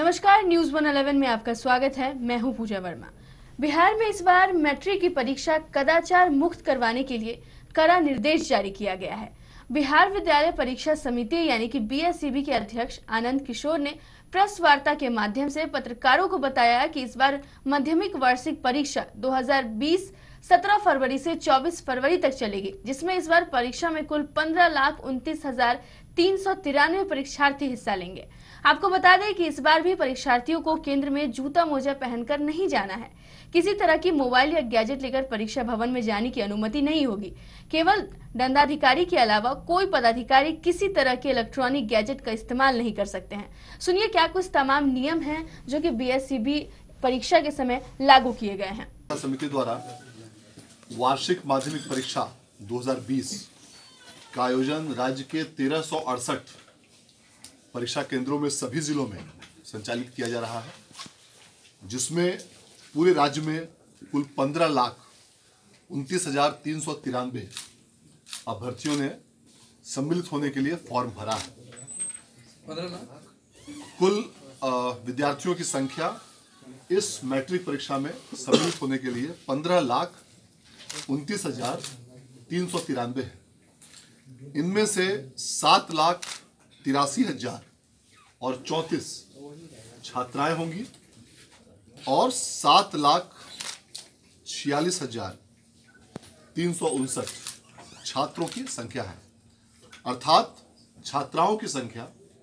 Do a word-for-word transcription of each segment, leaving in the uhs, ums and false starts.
नमस्कार, news one eleven में आपका स्वागत है। मैं हूं पूजा वर्मा। बिहार में इस बार मैट्रिक की परीक्षा कदाचार मुक्त करवाने के लिए कड़ा निर्देश जारी किया गया है। बिहार विद्यालय परीक्षा समिति यानी कि बी एस ई बी के अध्यक्ष आनंद किशोर ने प्रेस वार्ता के माध्यम से पत्रकारों को बताया कि इस बार माध्यमिक वार्षिक परीक्षा दो हज़ार बीस सत्रह फरवरी से चौबीस फरवरी तक चलेगी, जिसमें इस बार परीक्षा में कुल पंद्रह लाख उनतीस हजार तीन सौ तिरानवे परीक्षार्थी हिस्सा लेंगे। आपको बता दें कि इस बार भी परीक्षार्थियों को केंद्र में जूता मोजा पहनकर नहीं जाना है। किसी तरह की मोबाइल या गैजेट लेकर परीक्षा भवन में जाने की अनुमति नहीं होगी। केवल दंडाधिकारी के अलावा कोई पदाधिकारी किसी तरह के इलेक्ट्रॉनिक गैजेट का इस्तेमाल नहीं कर सकते हैं। सुनिए क्या कुछ तमाम नियम हैं जो कि बी एस ई बी परीक्षा के समय लागू किए गए हैं। समिति द्वारा वार्षिक माध्यमिक परीक्षा दो हज़ार बीस का आयोजन राज्य के तेरह सौ अड़सठ परीक्षा केंद्रों में सभी जिलों में संचालित किया जा रहा है, जिसमें पूरे राज्य में कुल पंद्रह लाख उनतीस हजार तीन सौ तिरानवे अभ्यर्थियों ने सम्मिलित होने के लिए फॉर्म भरा है। पंद्रह लाख कुल विद्यार्थियों की संख्या इस मैट्रिक परीक्षा में सम्मिलित होने के लिए पंद्रह लाख उनतीस हजार तीन सौ तिरानवे है। इनमें से सात लाख तिरासी हजार और चौंतीस छात्राएं होंगी और सात लाख छियालीस हजार तीन सौ उनसठ छात्रों की संख्या है। अर्थात छात्राओं की संख्या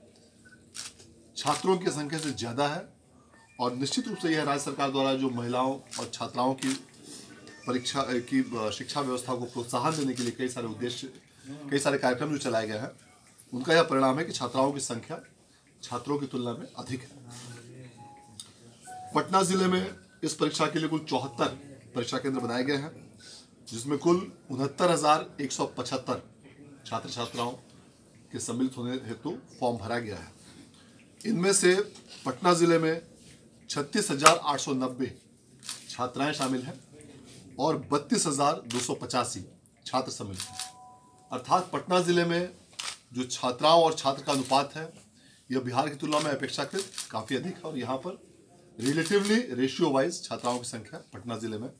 छात्रों की संख्या से ज्यादा है और निश्चित रूप से यह राज्य सरकार द्वारा जो महिलाओं और छात्राओं की परीक्षा की शिक्षा व्यवस्था को प्रोत्साहन देने के लिए कई सारे उद्देश्य कई सारे कार्यक्रम जो चलाए गए हैं, उनका यह परिणाम है कि छात्राओं की संख्या छात्रों की तुलना में अधिक है। पटना जिले में इस परीक्षा के लिए कुल चौहत्तर परीक्षा केंद्र बनाए गए हैं, जिसमें कुल उनहत्तर हजार एक सौ पचहत्तर छात्र छात्राओं के सम्मिलित होने हेतु फॉर्म भरा गया है। इनमें से पटना जिले में छत्तीस हजार आठ सौ नब्बे छात्राएं शामिल हैं और बत्तीस हजार दो सौ पचासी छात्र सम्मिलित हैं। अर्थात पटना जिले में जो छात्राओं और छात्र का अनुपात है, यह बिहार की तुलना में अपेक्षाकृत काफ़ी अधिक है और यहाँ पर रिलेटिवली रेशियो वाइज छात्राओं की संख्या पटना जिले में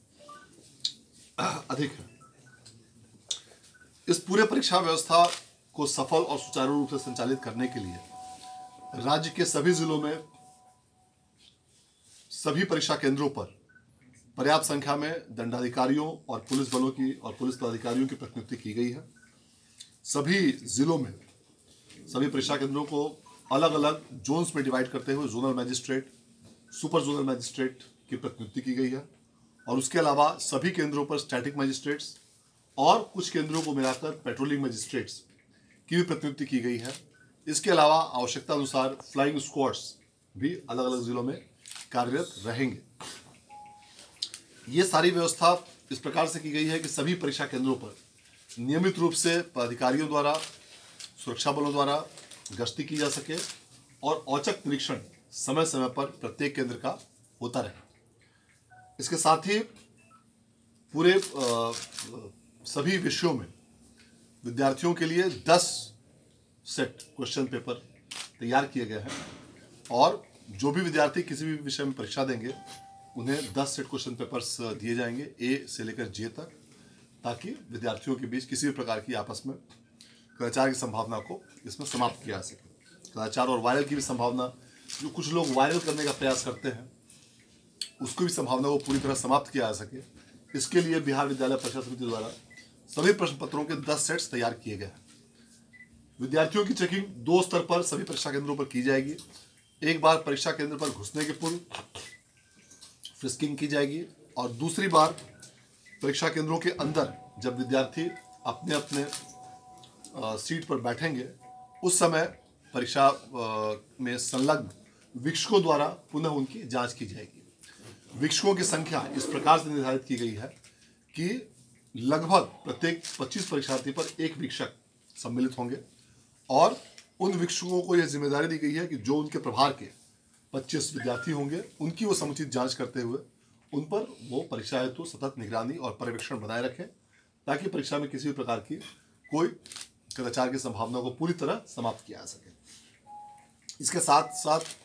अधिक है। इस पूरे परीक्षा व्यवस्था को सफल और सुचारू रूप से संचालित करने के लिए राज्य के सभी जिलों में सभी परीक्षा केंद्रों पर पर्याप्त संख्या में दंडाधिकारियों और पुलिस बलों की और पुलिस पदाधिकारियों की प्रतिनियुक्ति की गई है। सभी जिलों में सभी परीक्षा केंद्रों को अलग अलग जोन्स में डिवाइड करते हुए zonal magistrate, super zonal magistrate की प्रतिनियुक्ति की गई है और उसके अलावा सभी केंद्रों पर स्टैटिक मैजिस्ट्रेट्स और कुछ केंद्रों को मिलाकर पेट्रोलिंग मैजिस्ट्रेट्स की भी प्रतिनियुक्ति की गई है। इसके अलावा आवश्यकता अनुसार फ्लाइंग स्क्वाड्स भी अलग अलग जिलों में कार्यरत रहेंगे। ये सारी व्यवस्था इस प्रकार से की गई है कि सभी परीक्षा केंद्रों पर नियमित रूप से पदाधिकारियों द्वारा, सुरक्षा बलों द्वारा गश्ती की जा सके और औचक निरीक्षण समय समय पर प्रत्येक केंद्र का होता रहे। इसके साथ ही पूरे आ, सभी विषयों में विद्यार्थियों के लिए दस सेट क्वेश्चन पेपर तैयार किए गए हैं और जो भी विद्यार्थी किसी भी विषय में परीक्षा देंगे उन्हें दस सेट क्वेश्चन पेपर्स दिए जाएंगे ए से लेकर जे तक, ताकि विद्यार्थियों के बीच किसी भी प्रकार की आपस में कदाचार की संभावना को इसमें समाप्त किया जा सके। कदाचार और वायरल की भी संभावना, जो कुछ लोग वायरल करने का प्रयास करते हैं, उसको भी संभावना को पूरी तरह समाप्त किया जा सके। इसके लिए बिहार विद्यालय परीक्षा समिति द्वारा सभी प्रश्न पत्रों के दस सेट्स तैयार किए गए हैं। विद्यार्थियों की चेकिंग दो स्तर पर सभी परीक्षा केंद्रों पर की जाएगी। एक बार परीक्षा केंद्र पर घुसने के पूर्व फ्रिस्किंग की जाएगी और दूसरी बार परीक्षा केंद्रों के अंदर जब विद्यार्थी अपने अपने सीट पर बैठेंगे, उस समय परीक्षा में संलग्न वीक्षकों द्वारा पुनः उनकी जांच की जाएगी। वीक्षकों की संख्या इस प्रकार से निर्धारित की गई है कि लगभग प्रत्येक पच्चीस परीक्षार्थी पर एक वीक्षक सम्मिलित होंगे और उन वीक्षकों को यह जिम्मेदारी दी गई है कि जो उनके प्रभार के पच्चीस विद्यार्थी होंगे, उनकी वो समुचित जांच करते हुए उन पर वो परीक्षा हेतु सतत निगरानी और पर्यवेक्षण बनाए रखें, ताकि परीक्षा में किसी भी प्रकार की कोई कदाचार की संभावना को पूरी तरह समाप्त किया जा सके। इसके साथ साथ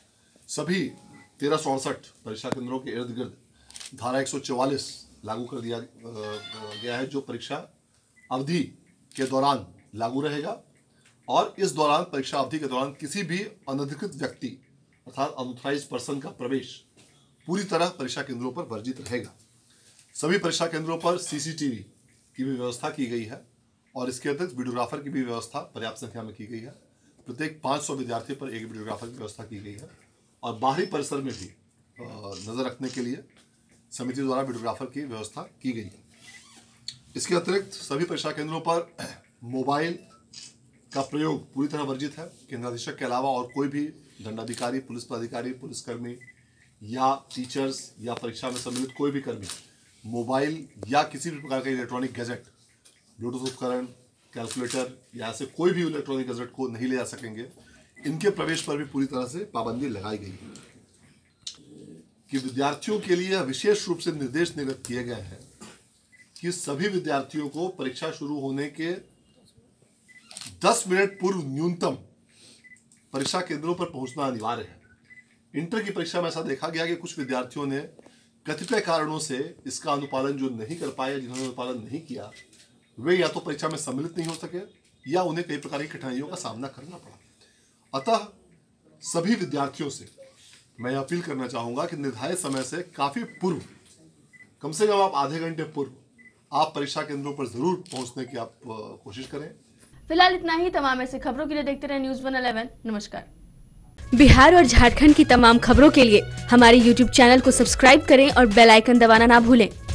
सभी तेरह सौ अड़सठ परीक्षा केंद्रों के इर्द गिर्द धारा एक सौ चौवालीस लागू कर दिया गया है, जो परीक्षा अवधि के दौरान लागू रहेगा। और इस दौरान परीक्षा अवधि के दौरान किसी भी अनधिकृत व्यक्ति अर्थात अनऑथराइज्ड पर्सन का प्रवेश पूरी तरह परीक्षा केंद्रों पर वर्जित रहेगा। सभी परीक्षा केंद्रों पर सीसीटीवी की भी व्यवस्था की गई है और इसके अतिरिक्त वीडियोग्राफर की भी व्यवस्था पर्याप्त संख्या में की गई है। प्रत्येक पाँच सौ विद्यार्थी पर एक वीडियोग्राफर की व्यवस्था की गई है और बाहरी परिसर में भी नज़र रखने के लिए समिति द्वारा वीडियोग्राफर की व्यवस्था की गई है। इसके अतिरिक्त सभी परीक्षा केंद्रों पर मोबाइल का प्रयोग पूरी तरह वर्जित है। केंद्राधीशक के अलावा और कोई भी दंडाधिकारी, पुलिस पदाधिकारी, पुलिसकर्मी या टीचर्स या परीक्षा में सम्मिलित कोई भी कर्मी मोबाइल या किसी भी प्रकार का इलेक्ट्रॉनिक गैजेट, ब्लूटूथ उपकरण, कैलकुलेटर या ऐसे कोई भी इलेक्ट्रॉनिक गैजेट को नहीं ले जा सकेंगे। इनके प्रवेश पर भी पूरी तरह से पाबंदी लगाई गई है कि विद्यार्थियों के लिए विशेष रूप से निर्देश निर्गत किए गए हैं कि सभी विद्यार्थियों को परीक्षा शुरू होने के दस मिनट पूर्व न्यूनतम परीक्षा केंद्रों पर पहुंचना अनिवार्य है। इंटर की परीक्षा में ऐसा देखा गया कि कुछ विद्यार्थियों ने कतिपय कारणों से इसका अनुपालन जो नहीं कर पाए, जिन्होंने अनुपालन नहीं किया, वे या तो परीक्षा में सम्मिलित नहीं हो सके या उन्हें कई प्रकार की कठिनाइयों का सामना करना पड़ा। अतः सभी विद्यार्थियों से मैं अपील करना चाहूंगा कि निर्धारित समय से काफी पूर्व, कम से कम आप आधे घंटे पूर्व आप परीक्षा केंद्रों पर जरूर पहुंचने की आप कोशिश करें। फिलहाल इतना ही। तमाम ऐसे खबरों के लिए देखते रहे न्यूज़ वन इलेवन। नमस्कार। बिहार और झारखंड की तमाम खबरों के लिए हमारे यूट्यूब चैनल को सब्सक्राइब करें और बेल आइकन दबाना ना भूलें।